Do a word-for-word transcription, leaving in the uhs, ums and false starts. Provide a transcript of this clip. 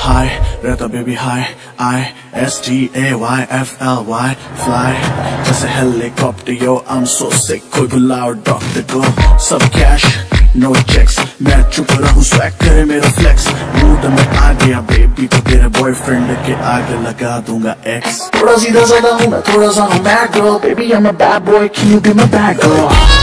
Hi, रहता baby hi, I S T A Y F L Y, fly जैसे helicopter yo, I'm so sick, कोई बुलाओ doctor को, सब cash, no checks, मैं चुप रहूं swag करे मेरा flex, mood में आ गया baby तो तेरे boyfriend के आगे लगा दूंगा X। थोड़ा सीधा साधा हूँ मैं, थोड़ा सा हूँ bad girl, baby I'm a bad boy, can you be my bad girl?